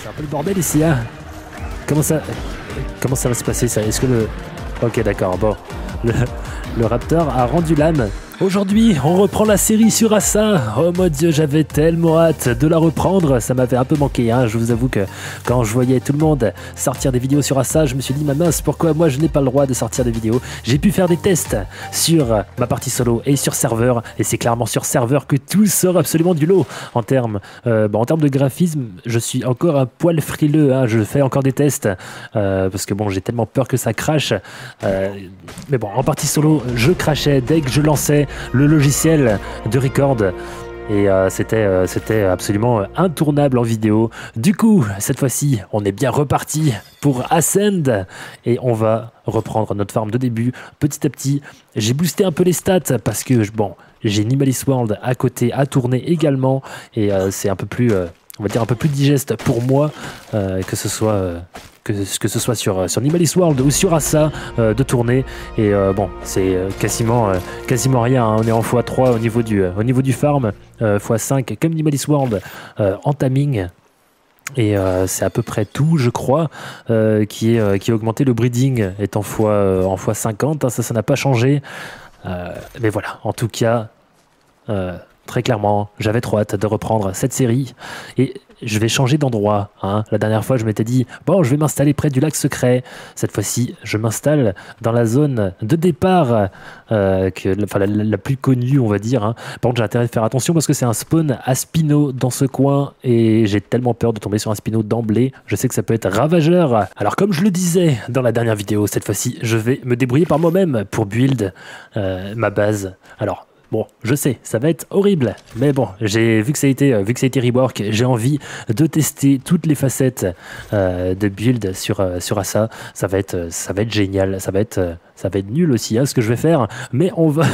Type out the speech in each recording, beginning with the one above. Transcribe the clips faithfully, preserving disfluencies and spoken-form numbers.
C'est un peu le bordel ici, hein. Comment ça... Comment ça va se passer, ça? Est-ce que le... Ok, d'accord, bon. Le, le Raptor a rendu l'âme. Aujourd'hui, on reprend la série sur Assa. Oh mon dieu, j'avais tellement hâte de la reprendre. Ça m'avait un peu manqué, hein. Je vous avoue que quand je voyais tout le monde sortir des vidéos sur Assa, je me suis dit, ma mince, pourquoi moi je n'ai pas le droit de sortir des vidéos? J'ai pu faire des tests sur ma partie solo et sur serveur. Et c'est clairement sur serveur que tout sort absolument du lot. En termes, euh, bon, en termes de graphisme, je suis encore un poil frileux, hein. Je fais encore des tests euh, parce que bon, j'ai tellement peur que ça crache. Euh, mais bon, en partie solo, je crachais dès que je lançais le logiciel de record et euh, c'était euh, c'était absolument intournable en vidéo. Du coup, cette fois-ci, on est bien reparti pour Ascend et on va reprendre notre farm de début petit à petit. J'ai boosté un peu les stats parce que bon, j'ai Nimalis World à côté à tourner également et euh, c'est un peu plus euh, on va dire un peu plus digeste pour moi euh, que ce soit euh, que, que ce soit sur, sur Nimalis World ou sur Assa euh, de tourner et euh, bon c'est euh, quasiment, euh, quasiment rien, hein. On est en fois trois au niveau du, euh, au niveau du farm, euh, fois cinq comme Nimalis World euh, en timing et euh, c'est à peu près tout je crois euh, qui, est, euh, qui a augmenté. Le breeding est en fois, euh, en fois cinquante, hein, ça ça n'a pas changé euh, mais voilà, en tout cas euh, très clairement, j'avais trop hâte de reprendre cette série et je vais changer d'endroit, hein. La dernière fois, je m'étais dit, bon, je vais m'installer près du lac secret. Cette fois-ci, je m'installe dans la zone de départ, euh, que, enfin, la, la plus connue, on va dire, hein. Par contre, j'ai intérêt de faire attention parce que c'est un spawn à Spino dans ce coin et j'ai tellement peur de tomber sur un Spino d'emblée. Je sais que ça peut être ravageur. Alors, comme je le disais dans la dernière vidéo, cette fois-ci, je vais me débrouiller par moi-même pour build euh, ma base. Alors, bon, je sais, ça va être horrible, mais bon, j'ai vu que ça a été, vu que ça a été rework, j'ai envie de tester toutes les facettes euh, de build sur euh, sur Assa. Ça va être, ça va être génial, ça va être, ça va être nul aussi, hein, ce que je vais faire, mais on va.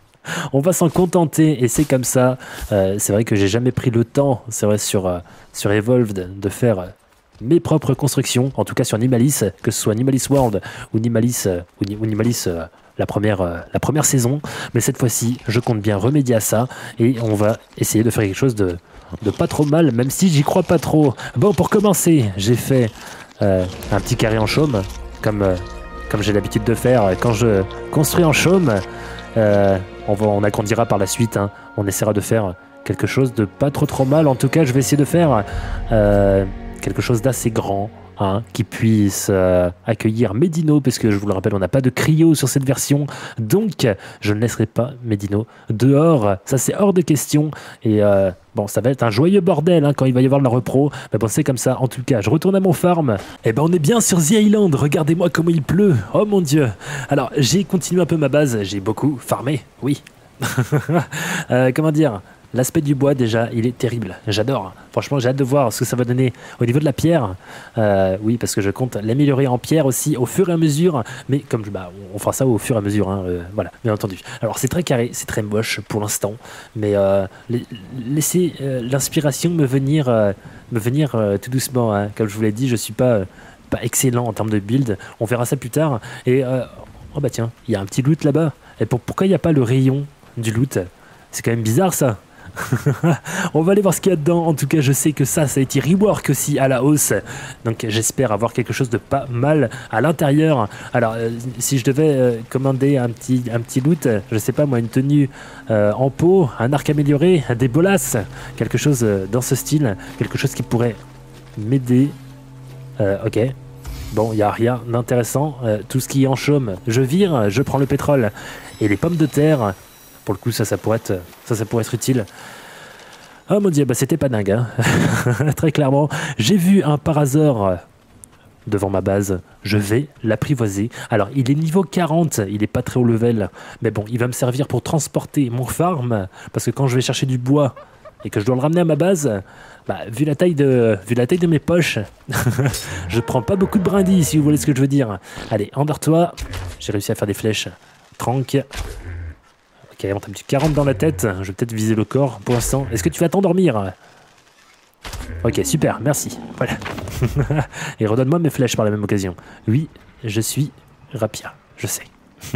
On va s'en contenter et c'est comme ça. Euh, c'est vrai que j'ai jamais pris le temps, c'est vrai, sur, euh, sur Evolved de faire euh, mes propres constructions, en tout cas sur Nimalis, que ce soit Nimalis World ou Nimalis, euh, ou, ou Nimalis euh, la, première, euh, la première saison. Mais cette fois-ci, je compte bien remédier à ça et on va essayer de faire quelque chose de, de pas trop mal, même si j'y crois pas trop. Bon, pour commencer, j'ai fait euh, un petit carré en chaume, comme, euh, comme j'ai l'habitude de faire quand je construis en chaume. Euh, on, va, on agrandira par la suite, hein. On essaiera de faire quelque chose de pas trop trop mal. En tout cas, je vais essayer de faire euh, quelque chose d'assez grand, hein, qui puisse euh, accueillir Medino, parce que je vous le rappelle, on n'a pas de cryo sur cette version, donc je ne laisserai pas Medino dehors. Ça, c'est hors de question. Et euh, bon, ça va être un joyeux bordel, hein, quand il va y avoir la repro. Mais bon, c'est comme ça. En tout cas, je retourne à mon farm. Et ben, on est bien sur The Island. Regardez-moi comment il pleut. Oh mon dieu. Alors, j'ai continué un peu ma base. J'ai beaucoup farmé. Oui. euh, comment dire? L'aspect du bois, déjà, il est terrible. J'adore. Franchement, j'ai hâte de voir ce que ça va donner au niveau de la pierre. Euh, oui, parce que je compte l'améliorer en pierre aussi au fur et à mesure. Mais comme bah, on fera ça au fur et à mesure, hein, euh, voilà, bien entendu. Alors, c'est très carré, c'est très moche pour l'instant. Mais euh, laissez euh, l'inspiration me venir, euh, me venir euh, tout doucement, hein. Comme je vous l'ai dit, je ne suis pas, euh, pas excellent en termes de build. On verra ça plus tard. Et, euh, oh bah tiens, il y a un petit loot là-bas. Et pour, pourquoi il n'y a pas le rayon du loot? C'est quand même bizarre, ça. On va aller voir ce qu'il y a dedans. En tout cas, je sais que ça, ça a été rework aussi à la hausse. Donc j'espère avoir quelque chose de pas mal à l'intérieur. Alors, euh, si je devais euh, commander un petit, un petit loot, je sais pas moi, une tenue euh, en peau, un arc amélioré, des bolasses, quelque chose euh, dans ce style, quelque chose qui pourrait m'aider. Euh, ok. Bon, il n'y a rien d'intéressant. Euh, tout ce qui est en chaume, je vire, je prends le pétrole. Et les pommes de terre, pour le coup, ça, ça pourrait être, ça, ça pourrait être utile. Oh mon dieu, bah c'était pas dingue, hein. Très clairement, j'ai vu un parasaur devant ma base. Je vais l'apprivoiser. Alors, il est niveau quarante, il est pas très haut level. Mais bon, il va me servir pour transporter mon farm. Parce que quand je vais chercher du bois et que je dois le ramener à ma base, bah, vu la taille de, vu la taille de mes poches, je prends pas beaucoup de brindilles, si vous voulez ce que je veux dire. Allez, endors-toi. J'ai réussi à faire des flèches. Tranque. Ok, on tape du quarante dans la tête. Je vais peut-être viser le corps pour l'instant. Est-ce que tu vas t'endormir? Ok, super, merci. Voilà. Et redonne-moi mes flèches par la même occasion. Oui, je suis Rapia, je sais.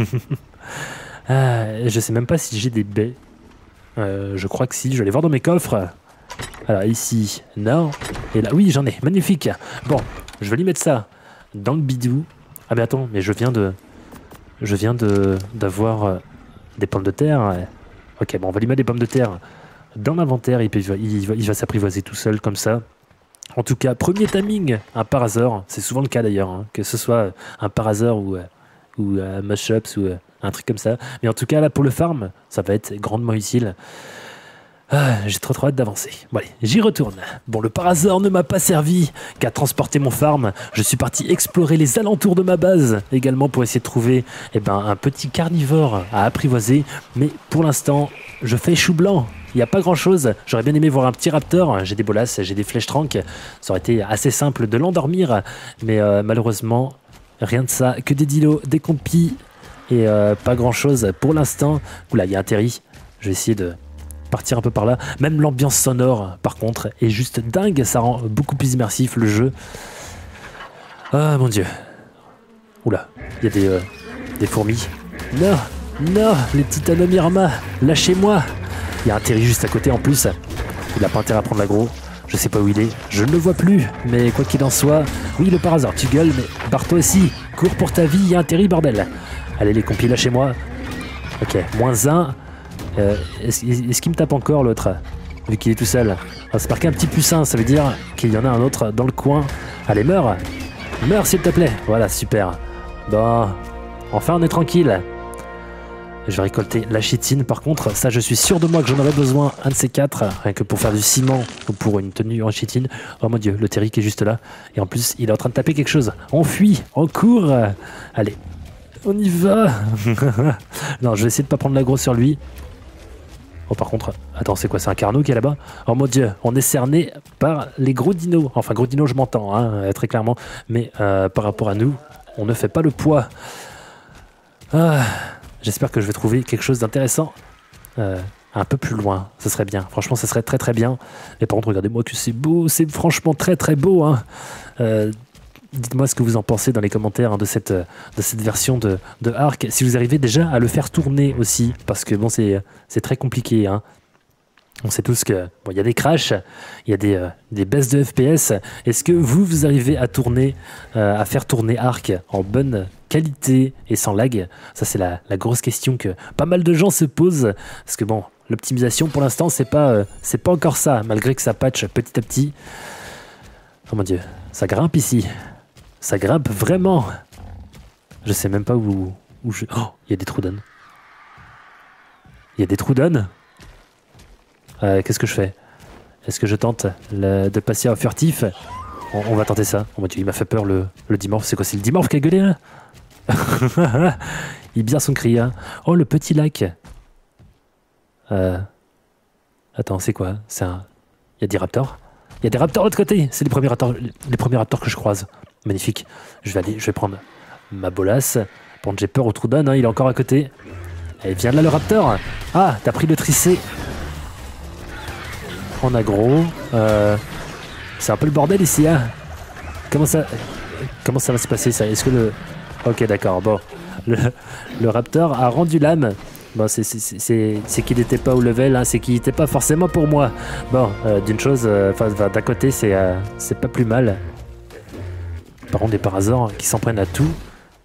ah, je sais même pas si j'ai des baies. Euh, je crois que si, je vais aller voir dans mes coffres. Alors ici, non. Et là, oui, j'en ai. Magnifique. Bon, je vais lui mettre ça dans le bidou. Ah mais attends, mais je viens de... Je viens de d'avoir euh, des pommes de terre. Ok, bon, on va lui mettre des pommes de terre dans l'inventaire. Il, peut- il va, il va, il va s'apprivoiser tout seul comme ça. En tout cas, premier timing, un Parasaur. C'est souvent le cas d'ailleurs, hein, que ce soit un Parasaur ou, euh, ou euh, Mashups ou euh, un truc comme ça. Mais en tout cas, là, pour le farm, ça va être grandement utile. Ah, j'ai trop trop hâte d'avancer. Bon allez, j'y retourne. Bon, le Parasaur ne m'a pas servi qu'à transporter mon farm. Je suis parti explorer les alentours de ma base, également pour essayer de trouver eh ben, un petit carnivore à apprivoiser. Mais pour l'instant, je fais chou blanc. Il n'y a pas grand chose. J'aurais bien aimé voir un petit raptor. J'ai des bolasses, j'ai des flèches tranques. Ça aurait été assez simple de l'endormir. Mais euh, malheureusement, rien de ça. Que des dilos, des compis et euh, pas grand chose pour l'instant. Oula, il y a un Terry. Je vais essayer de partir un peu par là. Même l'ambiance sonore, par contre, est juste dingue. Ça rend beaucoup plus immersif le jeu. Ah mon dieu. Oula, il y a des, euh, des fourmis. Non, non, les Titanomyrma, lâchez-moi. Il y a un Terry juste à côté en plus. Il a pas intérêt à prendre l'aggro. Je sais pas où il est. Je ne le vois plus. Mais quoi qu'il en soit, oui, le Parasaur, tu gueules, mais barre-toi aussi. Cours pour ta vie, il y a un Terry, bordel. Allez, les compis, lâchez-moi. Ok, moins un. Euh, est-ce, est-ce qu'il me tape encore l'autre, vu qu'il est tout seul? Ah, c'est marqué un petit pucein, ça veut dire qu'il y en a un autre dans le coin. Allez, meurs. Meurs s'il te plaît. Voilà, super. Bon, enfin on est tranquille. Je vais récolter la chitine. Par contre, ça je suis sûr de moi que j'en aurais besoin, un de ces quatre, rien que pour faire du ciment ou pour une tenue en chitine. Oh mon dieu, le Terry qui est juste là. Et en plus, il est en train de taper quelque chose. On fuit, on court. Allez, on y va. Non, je vais essayer de pas prendre l'aggro sur lui. Oh par contre, attends, c'est quoi, c'est un carnot qui est là-bas? Oh mon dieu, on est cerné par les gros dinos. Enfin, gros dinos, je m'entends, hein, très clairement. Mais euh, par rapport à nous, on ne fait pas le poids. Ah, j'espère que je vais trouver quelque chose d'intéressant euh, un peu plus loin. Ce serait bien. Franchement, ce serait très très bien. Et par contre, regardez-moi que c'est beau. C'est franchement très très beau. Hein. Euh, Dites-moi ce que vous en pensez dans les commentaires hein, de, cette, de cette version de, de Ark. Si vous arrivez déjà à le faire tourner aussi, parce que bon, c'est très compliqué. Hein. On sait tous que bon, y a des crashs, il y a des, euh, des baisses de F P S. Est-ce que vous, vous arrivez à tourner, euh, à faire tourner Ark en bonne qualité et sans lag? Ça, c'est la, la grosse question que pas mal de gens se posent. Parce que bon, l'optimisation pour l'instant, c'est pas, euh, c'est pas encore ça, malgré que ça patch petit à petit. Oh mon dieu, ça grimpe ici. Ça grimpe vraiment. Je sais même pas où, où je... Oh, il y a des Troodon. Il y a des Troodon. Euh, Qu'est-ce que je fais? Est-ce que je tente le, de passer en furtif? on, on va tenter ça. Oh mon dieu, il m'a fait peur le, le dimorphe. C'est quoi? C'est le dimorphe qui a gueulé là? Il bien son cri. Hein. Oh, le petit lac. Euh... Attends, c'est quoi? C'est un... Il y a des raptors? Il y a des raptors de l'autre côté. C'est les premiers raptors, les premiers raptors que je croise. Magnifique. Je vais aller, je vais prendre ma bolasse. Bon, j'ai peur au Troodon, hein, il est encore à côté. Et viens là le raptor. Ah, t'as pris le tricé. En aggro. Euh, c'est un peu le bordel ici, hein. Comment ça, comment ça va se passer ça? Est-ce que le... Ok, d'accord. Bon, le, le raptor a rendu l'âme. Bon, c'est qu'il n'était pas au level, hein, c'est qu'il n'était pas forcément pour moi. Bon, euh, d'une chose, enfin, euh, d'un côté, c'est euh, c'est pas plus mal. Par contre, des Parasaurs qui s'en prennent à tout.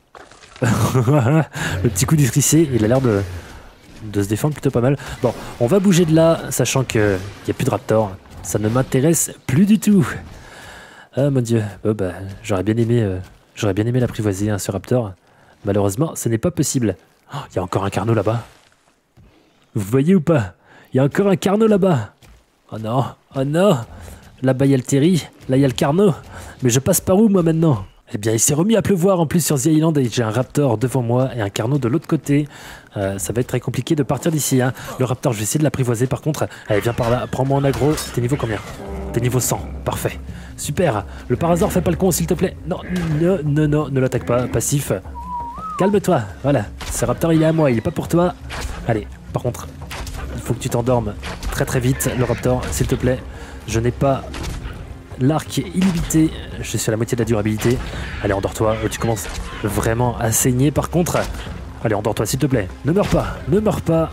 Le petit coup du tricé, il a l'air de, de se défendre plutôt pas mal. Bon, on va bouger de là, sachant qu'il n'y a plus de raptor. Ça ne m'intéresse plus du tout. Ah mon dieu, oh, bah, j'aurais bien aimé, euh, j'aurais bien aimé l'apprivoiser, hein, ce raptor. Malheureusement, ce n'est pas possible. Il oh, y a encore un carnot là-bas. Vous voyez ou pas? Il y a encore un carnot là-bas. Oh non, oh non. Là-bas, il y a le Terry. Là, il y a le carnot. Mais je passe par où, moi, maintenant? Eh bien, il s'est remis à pleuvoir en plus sur The Island et j'ai un raptor devant moi et un carnot de l'autre côté. Euh, ça va être très compliqué de partir d'ici. Hein. Le raptor, je vais essayer de l'apprivoiser par contre. Allez, viens par là, prends-moi en aggro. T'es niveau combien? T'es niveau cent. Parfait. Super. Le Parasaur, fais pas le con, s'il te plaît. Non, non, non, non, ne l'attaque pas. Passif. Calme-toi. Voilà. Ce raptor, il est à moi, il est pas pour toi. Allez, par contre, il faut que tu t'endormes très très vite, le raptor, s'il te plaît. Je n'ai pas l'arc illimité. Je suis à la moitié de la durabilité. Allez, endors-toi. Tu commences vraiment à saigner par contre. Allez, endors-toi s'il te plaît. Ne meurs pas. Ne meurs pas.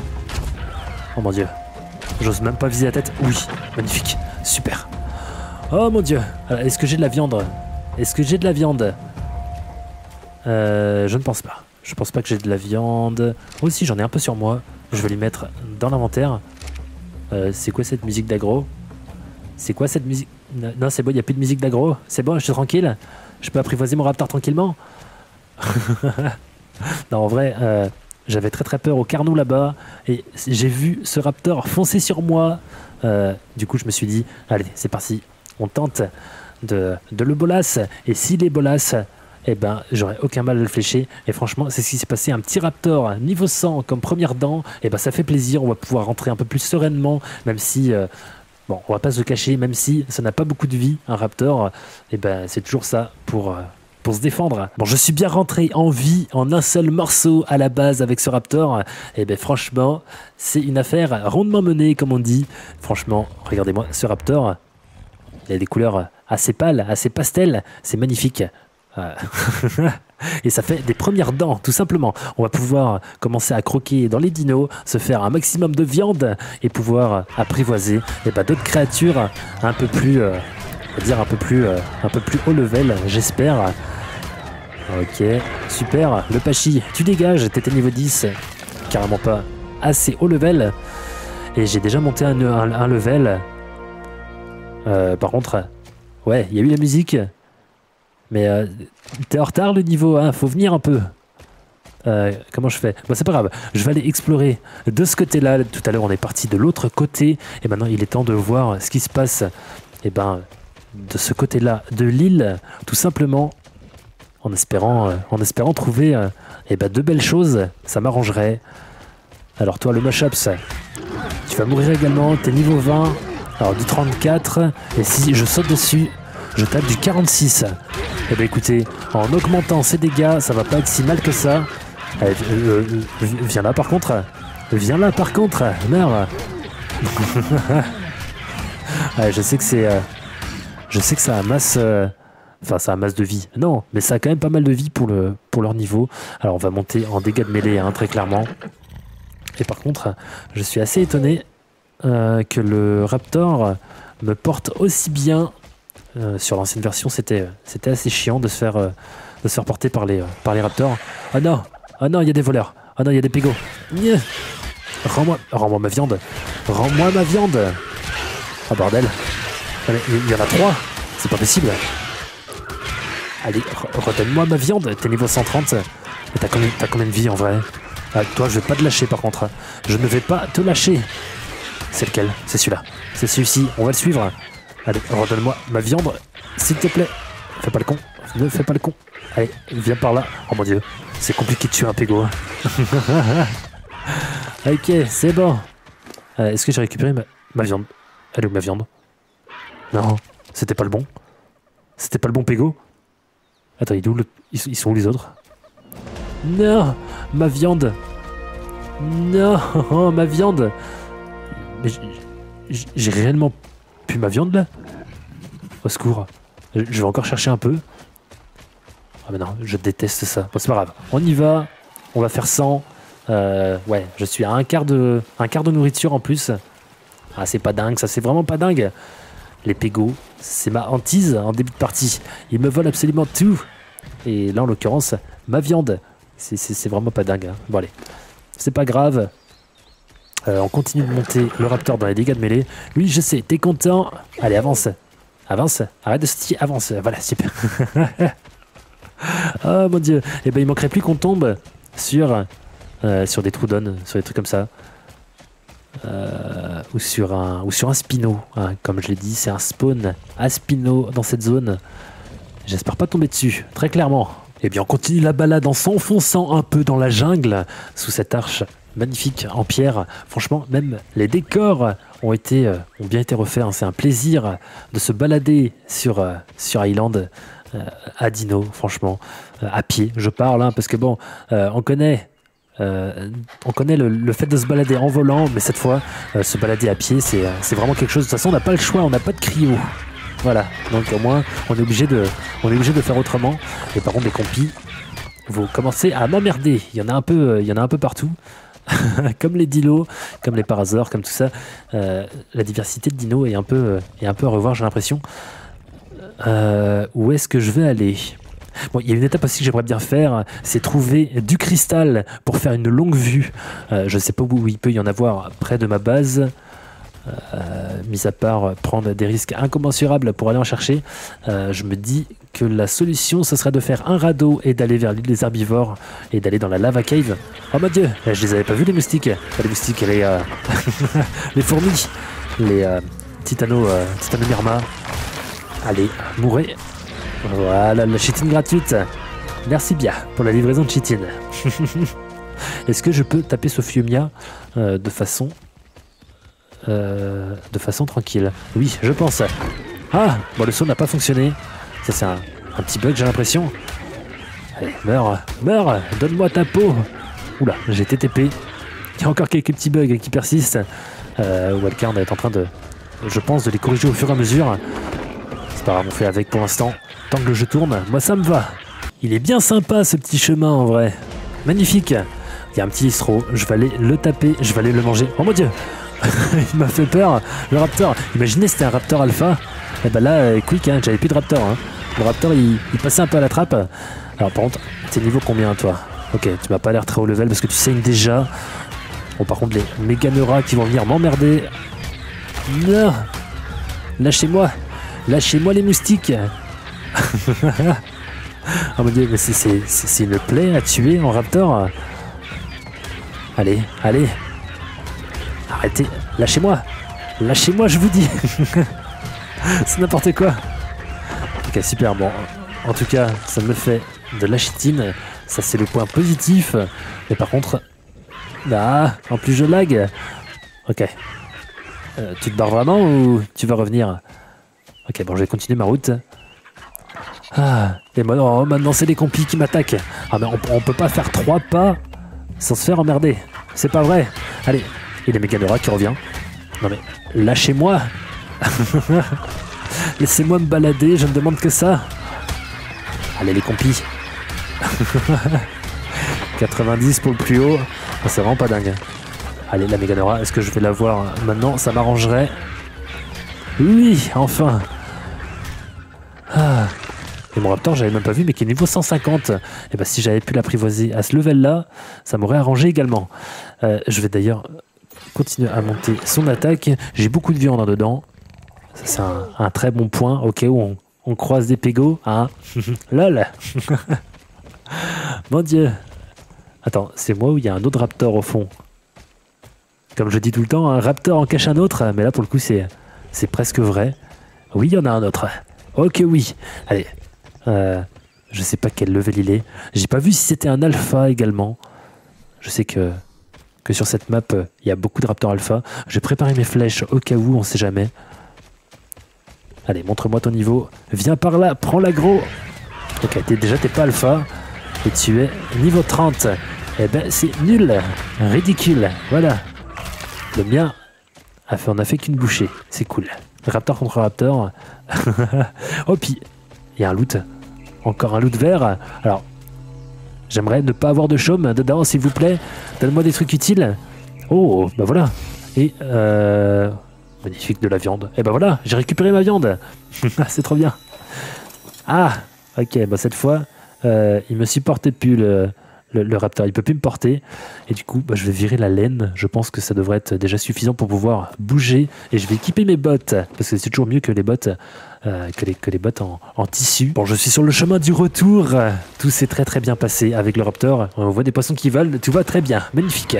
Oh mon dieu. J'ose même pas viser la tête. Oui, magnifique. Super. Oh mon dieu. Est-ce que j'ai de la viande? Est-ce que j'ai de la viande? euh, Je ne pense pas. Je pense pas que j'ai de la viande. Aussi, j'en ai un peu sur moi. Je vais les mettre dans l'inventaire. Euh, c'est quoi cette musique d'agro? C'est quoi cette musique? Non, c'est bon, il n'y a plus de musique d'agro. C'est bon, je suis tranquille. Je peux apprivoiser mon raptor tranquillement. Non, en vrai, euh, j'avais très très peur au Carnot là-bas. Et j'ai vu ce raptor foncer sur moi. Euh, du coup, je me suis dit, allez, c'est parti. On tente de, de le bolas. Et s'il est bolas, eh ben, j'aurais aucun mal à le flécher. Et franchement, c'est ce qui s'est passé. Un petit raptor niveau cent comme première dent. Et ben, ça fait plaisir. On va pouvoir rentrer un peu plus sereinement. Même si, euh, bon, on va pas se cacher. Même si ça n'a pas beaucoup de vie, un raptor. Et ben, c'est toujours ça pour, euh, pour se défendre. Bon, je suis bien rentré en vie en un seul morceau à la base avec ce raptor. Et ben, franchement, c'est une affaire rondement menée, comme on dit. Franchement, regardez-moi ce raptor. Il a des couleurs assez pâles, assez pastel. C'est magnifique. Euh, et ça fait des premières dents, tout simplement. On va pouvoir commencer à croquer dans les dinos, se faire un maximum de viande et pouvoir apprivoiser eh ben, d'autres créatures un peu plus, euh, on va dire un peu plus, euh, un peu plus haut level, j'espère. Ok, super. Le Pachi, tu dégages, t'étais niveau dix, carrément pas assez haut level. Et j'ai déjà monté un, un, un level. Euh, par contre, ouais, il y a eu la musique. Mais euh, t'es en retard le niveau, hein, faut venir un peu. Euh, comment je fais? Bon, c'est pas grave, je vais aller explorer de ce côté-là. Tout à l'heure, on est parti de l'autre côté. Et maintenant, il est temps de voir ce qui se passe et ben, de ce côté-là de l'île, tout simplement, en espérant, euh, en espérant trouver euh, et ben, de belles choses. Ça m'arrangerait. Alors toi, le Mushups, tu vas mourir également. T'es niveau vingt. Alors du trente-quatre. Et si je saute dessus, je tape du quarante-six. Eh bien écoutez, en augmentant ses dégâts, ça va pas être si mal que ça. Allez, euh, euh, viens là par contre. Viens là par contre. Merde. Ouais, je sais que c'est... Euh, je sais que ça amasse... Euh, enfin, ça amasse de vie. Non, mais ça a quand même pas mal de vie pour, le, pour leur niveau. Alors on va monter en dégâts de mêlée, hein, très clairement. Et par contre, je suis assez étonné euh, que le Raptor me porte aussi bien. Euh, sur l'ancienne version, c'était c'était assez chiant de se faire euh, de se faire porter par les euh, par les raptors. Ah non, ah non, il y a des voleurs. Ah non, il y a des pégots. Rends-moi, rends-moi ma viande. Rends-moi ma viande. Ah bordel. Il y en a trois. C'est pas possible. Allez, redonne-moi ma viande. T'es niveau cent trente. T'as combien, t'as combien de vie en vrai? Ah, toi, je vais pas te lâcher par contre. Je ne vais pas te lâcher. C'est lequel? C'est celui-là. C'est celui-ci. On va le suivre. Allez, redonne-moi ma viande, s'il te plaît. Fais pas le con, ne fais pas le con. Allez, viens par là. Oh mon dieu, c'est compliqué de tuer un pégo. Ok, c'est bon. Euh, Est-ce que j'ai récupéré ma, ma viande? Elle est où ma viande? Non, c'était pas le bon. C'était pas le bon pégo. Attends, il est où le... ils, ils sont où les autres? Non, ma viande. Non, ma viande. Mais j'ai réellement... plus ma viande là? Au secours. Je vais encore chercher un peu. Ah mais non, je déteste ça. Bon, c'est pas grave. On y va. On va faire cent. Euh, ouais, je suis à un quart de, un quart de nourriture en plus. Ah, c'est pas dingue, ça c'est vraiment pas dingue. Les pégots, c'est ma hantise en début de partie. Ils me volent absolument tout. Et là, en l'occurrence, ma viande. C'est vraiment pas dingue. Hein. Bon allez, c'est pas grave. Euh, on continue de monter le raptor dans les dégâts de mêlée. Oui, je sais, t'es content. Allez, avance. Avance. Arrête de se tirer, avance. Voilà, super. Oh mon dieu. Et ben il manquerait plus qu'on tombe sur, euh, sur des trous d'âne, sur des trucs comme ça. Euh, ou, sur un, ou sur un spino. Hein. Comme je l'ai dit, c'est un spawn à spino dans cette zone. J'espère pas tomber dessus, très clairement. Et bien on continue la balade en s'enfonçant un peu dans la jungle, sous cette arche magnifique en pierre. Franchement, même les décors ont, été, euh, ont bien été refaits. Hein. C'est un plaisir de se balader sur, euh, sur Island euh, à Dino, franchement. Euh, à pied, je parle, hein, parce que bon, euh, on connaît, euh, on connaît le, le fait de se balader en volant, mais cette fois, euh, se balader à pied, c'est c'est vraiment quelque chose. De toute façon, on n'a pas le choix, on n'a pas de cryo. Voilà, donc au moins, on est obligé de, on est obligé de faire autrement. Et par contre, les compis, vous commencez à m'emmerder. Il y en a un peu, il y en a un peu partout. Comme les dinos, comme les parasaures, comme tout ça, euh, la diversité de dinos est un peu, est un peu à revoir, j'ai l'impression. euh, où est-ce que je vais aller? Bon, il y a une étape aussi que j'aimerais bien faire, c'est trouver du cristal pour faire une longue vue. Euh, je ne sais pas où il peut y en avoir près de ma base. Euh, mis à part prendre des risques incommensurables pour aller en chercher, euh, je me dis que la solution ce serait de faire un radeau et d'aller vers l'île des herbivores et d'aller dans la lava cave. Oh mon dieu, je les avais pas vus les moustiques, pas les moustiques, les, euh, les fourmis, les euh, titano, euh, titanomyrma. Allez, mourrez. Voilà la chitine gratuite. Merci bien pour la livraison de chitine. Est-ce que je peux taper Sophiumia euh, de façon Euh, de façon tranquille? Oui, je pense. Ah, bon, le saut n'a pas fonctionné. Ça, c'est un, un petit bug, j'ai l'impression. Allez, meurs, meurs, donne-moi ta peau. Oula, j'ai été T P. Il y a encore quelques petits bugs qui persistent. Euh, Wildcard est en train de, je pense, de les corriger au fur et à mesure. C'est pas grave, on fait avec pour l'instant. Tant que le jeu tourne, moi ça me va. Il est bien sympa ce petit chemin en vrai. Magnifique. Il y a un petit istro, je vais aller le taper, je vais aller le manger. Oh mon dieu. Il m'a fait peur, le raptor. Imaginez c'était un raptor alpha. Et ben là, euh, quick, hein, j'avais plus de raptor. Hein. Le raptor, il, il passait un peu à la trappe. Alors par contre, t'es niveau combien toi? Ok, tu m'as pas l'air très haut level parce que tu saignes déjà. Bon, par contre, les méganeuras qui vont venir m'emmerder. Non, lâchez-moi, lâchez-moi les moustiques. Oh mon dieu, mais c'est une plaie à tuer en raptor. Allez, allez. Arrêtez, lâchez-moi. Lâchez-moi, je vous dis. C'est n'importe quoi. Ok, super, bon. En tout cas, ça me fait de la chitine. Ça, c'est le point positif. Mais par contre... Ah, en plus, je lag. Ok. Euh, tu te barres vraiment ou tu vas revenir? Ok, bon, je vais continuer ma route. Ah, et moi, oh, maintenant, c'est les compis qui m'attaquent. Ah, mais on, on peut pas faire trois pas sans se faire emmerder. C'est pas vrai. Allez. Et les Méganora qui revient. Non mais, lâchez-moi. Laissez-moi me balader, je ne demande que ça. Allez les compis. quatre-vingt-dix pour le plus haut. C'est vraiment pas dingue. Allez la Méganora, est-ce que je vais la voir maintenant? Ça m'arrangerait. Oui, enfin. Ah. Et mon raptor, j'avais même pas vu, mais qui est niveau cent cinquante. Et bah si j'avais pu l'apprivoiser à ce level-là, ça m'aurait arrangé également. Euh, je vais d'ailleurs... continuer à monter son attaque. J'ai beaucoup de viande en dedans. C'est un, un très bon point au cas où on, on croise des pégos. Hein. Lol. Mon dieu. Attends, c'est moi ou il y a un autre raptor au fond? Comme je dis tout le temps, un raptor en cache un autre. Mais là, pour le coup, c'est c'est presque vrai. Oui, il y en a un autre. Ok, oui. Allez. Euh, je sais pas quel level il est. J'ai pas vu si c'était un alpha également. Je sais que... que sur cette map, il euh, y a beaucoup de raptors alpha. J'ai préparé mes flèches au cas où, on sait jamais. Allez, montre-moi ton niveau. Viens par là, prends l'aggro. Ok, es, déjà t'es pas alpha. Et tu es niveau trente. Eh ben, c'est nul. Ridicule. Voilà. Le mien, a fait, on a fait qu'une bouchée. C'est cool. Raptor contre raptor. Oh, puis, il y a un loot. Encore un loot vert. Alors, j'aimerais ne pas avoir de chaume dedans, s'il vous plaît. Donne-moi des trucs utiles. Oh, bah voilà. Et, euh... magnifique, de la viande. Et bah voilà, j'ai récupéré ma viande. C'est trop bien. Ah, ok, bah cette fois, euh, il me supportait plus, le, le, le raptor. Il peut plus me porter. Et du coup, bah, je vais virer la laine. Je pense que ça devrait être déjà suffisant pour pouvoir bouger. Et je vais équiper mes bottes. Parce que c'est toujours mieux que les bottes... Euh, que, les, que les bottes en, en tissu. Bon, je suis sur le chemin du retour. Tout s'est très très bien passé avec le raptor. On voit des poissons qui volent. Tout va très bien. Magnifique.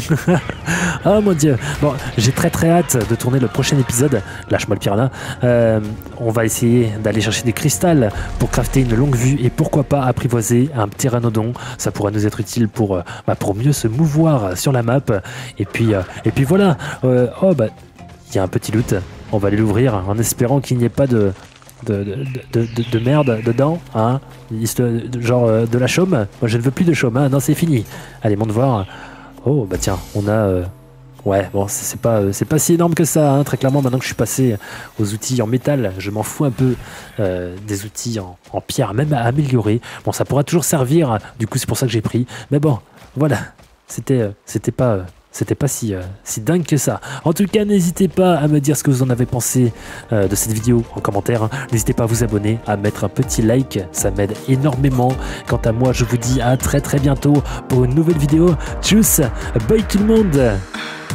Oh mon dieu. Bon, j'ai très très hâte de tourner le prochain épisode. Lâche-moi le piranha. Euh, on va essayer d'aller chercher des cristals pour crafter une longue vue et pourquoi pas apprivoiser un pteranodon. Ça pourrait nous être utile pour, bah, pour mieux se mouvoir sur la map. Et puis, euh, et puis voilà. Euh, oh bah, il y a un petit loot. On va aller l'ouvrir en espérant qu'il n'y ait pas de, de, de, de, de, de merde dedans. Hein, genre euh, de la chaume. Moi je ne veux plus de chaume. Hein. Non, c'est fini. Allez, monte voir. Oh, bah tiens, on a... Euh... Ouais, bon, c'est pas, euh, c'est pas si énorme que ça. Hein. Très clairement, maintenant que je suis passé aux outils en métal, je m'en fous un peu euh, des outils en, en pierre, même à améliorer. Bon, ça pourra toujours servir. Du coup, c'est pour ça que j'ai pris. Mais bon, voilà. C'était euh, c'était pas... Euh, c'était pas si, euh, si dingue que ça. En tout cas, n'hésitez pas à me dire ce que vous en avez pensé euh, de cette vidéo en commentaire. Hein. N'hésitez pas à vous abonner, à mettre un petit like, ça m'aide énormément. Quant à moi, je vous dis à très très bientôt pour une nouvelle vidéo. Tchuss, bye tout le monde.